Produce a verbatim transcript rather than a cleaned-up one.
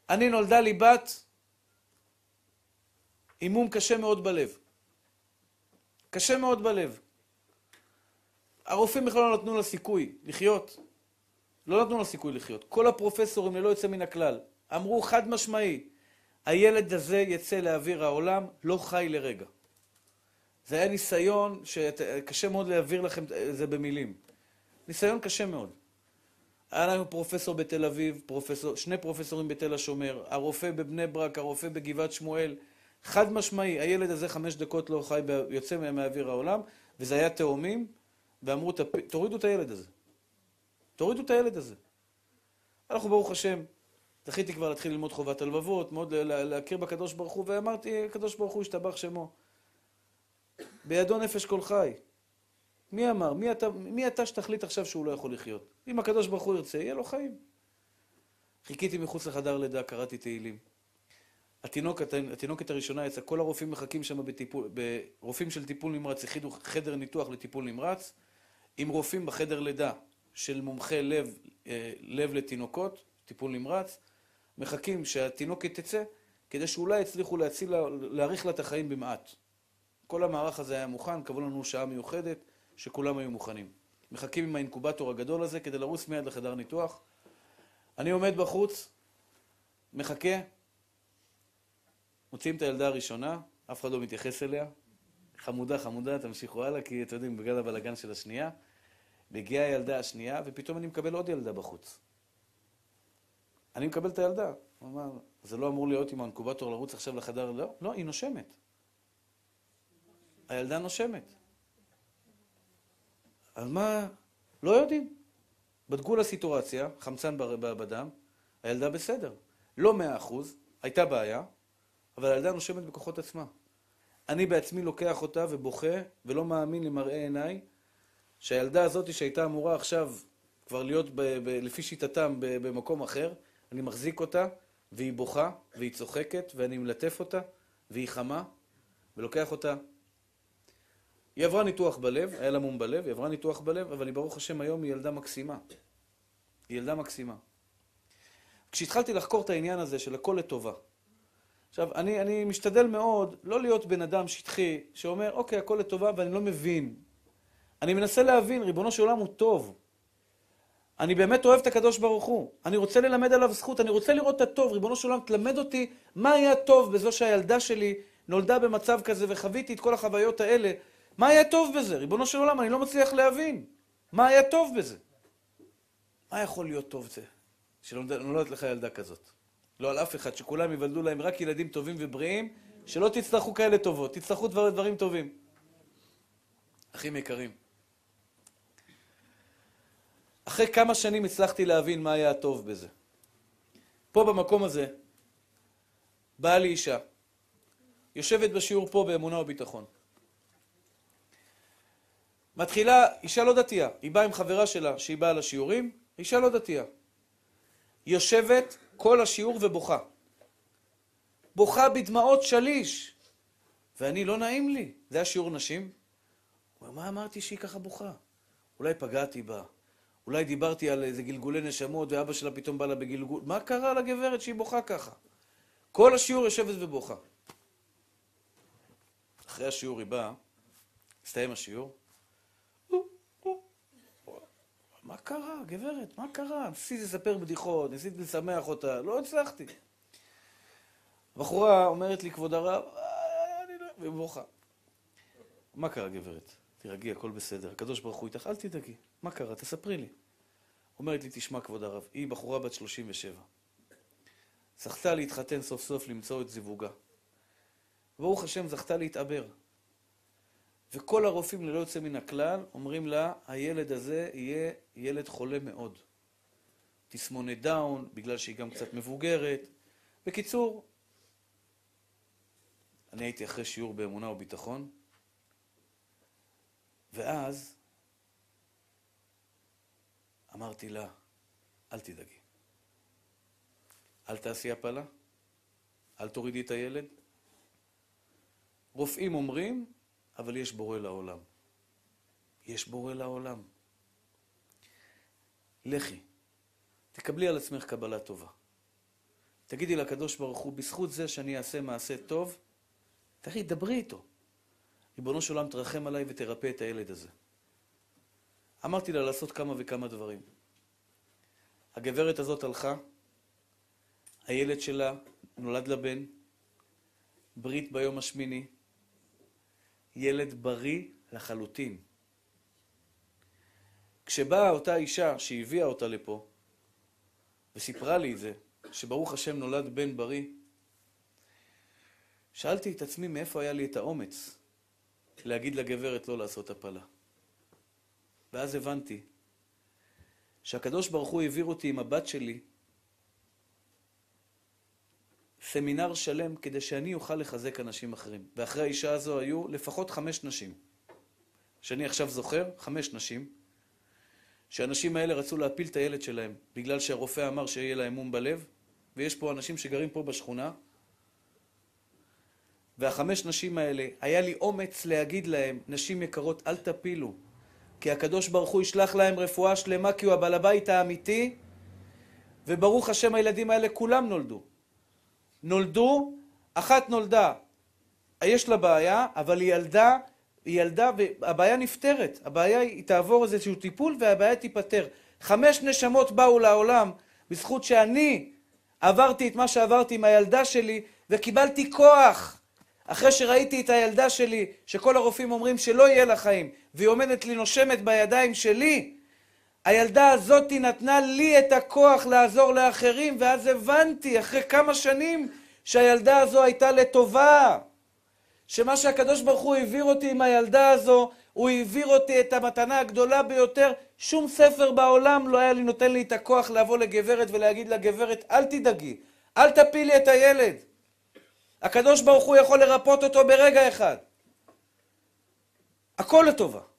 אני נולדה לי בת עם מום קשה מאוד בלב. קשה מאוד בלב. הרופאים בכלל לא נתנו לה סיכוי לחיות. לא נתנו לה סיכוי לחיות. כל הפרופסורים ללא יוצא מן הכלל אמרו חד משמעי, הילד הזה יצא לאוויר העולם, לא חי לרגע. זה היה ניסיון שקשה מאוד להעביר לכם זה במילים. ניסיון קשה מאוד. היה לנו פרופסור בתל אביב, פרופסור, שני פרופסורים בתל השומר, הרופא בבני ברק, הרופא בגבעת שמואל. חד משמעי, הילד הזה חמש דקות לא חי, יוצא מהאוויר העולם, וזה היה תאומים, ואמרו, תורידו את הילד הזה. תורידו את הילד הזה. אנחנו ברוך השם, זכיתי כבר להתחיל ללמוד חובת הלבבות, מאוד להכיר בקדוש ברוך הוא, ואמרתי, הקדוש ברוך הוא ישתבח שמו. בידו נפש כל חי. מי אמר? מי אתה, מי אתה שתחליט עכשיו שהוא לא יכול לחיות? אם הקדוש ברוך הוא ירצה, יהיה לו חיים. חיכיתי מחוץ לחדר לידה, קראתי תהילים. התינוקת, התינוקת הראשונה יצאה, כל הרופאים מחכים שם בטיפול, ברופאים של טיפול נמרץ, יחידו חדר ניתוח לטיפול נמרץ, עם רופאים בחדר לידה של מומחי לב, לב לתינוקות, טיפול נמרץ, מחכים שהתינוקת תצא, כדי שאולי יצליחו להציל, להאריך לה את החיים במעט. כל המערך הזה היה מוכן, קבעו לנו שעה מיוחדת, שכולם היו מוכנים. מחכים עם האינקובטור הגדול הזה, כדי לרוץ מיד לחדר ניתוח. אני עומד בחוץ, מחכה, מוצאים את הילדה הראשונה, אף אחד לא מתייחס אליה. חמודה, חמודה, תמשיכו הלאה, כי אתם יודעים, בגלל הבלגן של השנייה. והגיעה הילדה השנייה, ופתאום אני מקבל עוד ילדה בחוץ. אני מקבל את הילדה. הוא אמר, זה לא אמור להיות עם האינקובטור לרוץ עכשיו לחדר, לא, לא, היא נושמת. הילדה נושמת. אז מה? לא יודעים. בדקו לסיטואציה, חמצן בדם, הילדה בסדר. לא מאה אחוז, הייתה בעיה, אבל הילדה נושמת בכוחות עצמה. אני בעצמי לוקח אותה ובוכה, ולא מאמין למראה עיניי, שהילדה הזאת שהייתה אמורה עכשיו כבר להיות ב- ב- לפי שיטתם ב- במקום אחר, אני מחזיק אותה, והיא בוכה, והיא צוחקת, ואני מלטף אותה, והיא חמה, ולוקח אותה. היא עברה ניתוח בלב, היה לה מום בלב, היא עברה ניתוח בלב, אבל היא ברוך השם היום היא ילדה מקסימה. היא ילדה מקסימה. כשהתחלתי לחקור את העניין הזה של הכל לטובה, עכשיו, אני, אני משתדל מאוד לא להיות בן אדם שטחי, שאומר, אוקיי, הכל לטובה, ואני לא מבין. אני מנסה להבין, ריבונו של עולם הוא טוב. אני באמת אוהב את הקדוש ברוך הוא. אני רוצה ללמד עליו זכות, אני רוצה לראות את הטוב. ריבונו של עולם, תלמד אותי מה היה טוב בזו שהילדה שלי נולדה במצב כזה, וחוויתי את כל החוויות האלה. מה היה טוב בזה? ריבונו של עולם, אני לא מצליח להבין. מה היה טוב בזה? מה יכול להיות טוב זה? שנולדת לך ילדה כזאת. לא על אף אחד, שכולם יוולדו להם רק ילדים טובים ובריאים, שלא תצטרכו כאלה טובות, תצטרכו דבר, דברים טובים. אחים יקרים. אחרי כמה שנים הצלחתי להבין מה היה הטוב בזה. פה במקום הזה, באה לי אישה, יושבת בשיעור פה באמונה וביטחון. מתחילה, אישה לא דתייה, היא באה עם חברה שלה שהיא באה לשיעורים, אישה לא דתייה. יושבת כל השיעור ובוכה. בוכה בדמעות שליש. ואני לא נעים לי. זה היה שיעור נשים. מה אמרתי שהיא ככה בוכה? אולי פגעתי בה. אולי דיברתי על איזה גלגולי נשמות ואבא שלה פתאום בא לה בגלגול. מה קרה לגברת שהיא בוכה ככה? כל השיעור יושבת ובוכה. אחרי השיעור היא באה, הסתיים השיעור. מה קרה, גברת? מה קרה? ניסיתי לספר בדיחות, ניסיתי לשמח אותה, לא הצלחתי. הבחורה אומרת לי, כבוד הרב, אני לא... ובוכה. מה קרה, גברת? תרגי, הכל בסדר. הקדוש ברוך הוא איתך, אל תדאגי. מה קרה? תספרי לי. אומרת לי, תשמע, כבוד הרב, היא בחורה בת שלושים ושבע. זכתה להתחתן סוף סוף למצוא את זיווגה. ברוך השם, זכתה להתעבר. וכל הרופאים ללא יוצא מן הכלל אומרים לה, הילד הזה יהיה ילד חולה מאוד. תסמונת דאון, בגלל שהיא גם קצת מבוגרת. בקיצור, אני הייתי אחרי שיעור באמונה וביטחון, ואז אמרתי לה, אל תדאגי. אל תעשי הפלה, אל תורידי את הילד. רופאים אומרים, אבל יש בורא לעולם. יש בורא לעולם. לכי, תקבלי על עצמך קבלה טובה. תגידי לקדוש ברוך הוא, בזכות זה שאני אעשה מעשה טוב, תראי, דברי איתו. ריבונו של עולם, תרחם עליי ותרפא את הילד הזה. אמרתי לה לעשות כמה וכמה דברים. הגברת הזאת הלכה, הילד שלה נולד לבן, ברית ביום השמיני, ילד בריא לחלוטין. כשבאה אותה אישה שהביאה אותה לפה, וסיפרה לי את זה, שברוך השם נולד בן בריא, שאלתי את עצמי מאיפה היה לי את האומץ להגיד לגברת לא לעשות הפלה. ואז הבנתי שהקדוש ברוך הוא העביר אותי עם הבת שלי סמינר שלם כדי שאני אוכל לחזק אנשים אחרים. ואחרי האישה הזו היו לפחות חמש נשים. שאני עכשיו זוכר, חמש נשים, שהאנשים האלה רצו להפיל את הילד שלהם בגלל שהרופא אמר שיהיה להם מום בלב, ויש פה אנשים שגרים פה בשכונה, והחמש נשים האלה, היה לי אומץ להגיד להם, נשים יקרות, אל תפילו, כי הקדוש ברוך הוא ישלח להם רפואה שלמה, כי הוא הבעל הבית האמיתי, וברוך השם הילדים האלה כולם נולדו. נולדו, אחת נולדה, יש לה בעיה, אבל היא ילדה, היא ילדה והבעיה נפתרת. הבעיה היא תעבור איזשהו טיפול והבעיה תיפטר. חמש נשמות באו לעולם בזכות שאני עברתי את מה שעברתי עם הילדה שלי וקיבלתי כוח. אחרי שראיתי את הילדה שלי, שכל הרופאים אומרים שלא יהיה לה חיים, והיא עומדת לי נושמת בידיים שלי, הילדה הזאת נתנה לי את הכוח לעזור לאחרים, ואז הבנתי אחרי כמה שנים שהילדה הזו הייתה לטובה. שמה שהקדוש ברוך הוא העביר אותי עם הילדה הזו, הוא העביר אותי את המתנה הגדולה ביותר. שום ספר בעולם לא היה לי נותן לי את הכוח לבוא לגברת ולהגיד לגברת, אל תדאגי, אל תפילי את הילד. הקדוש ברוך הוא יכול לרפות אותו ברגע אחד. הכל לטובה.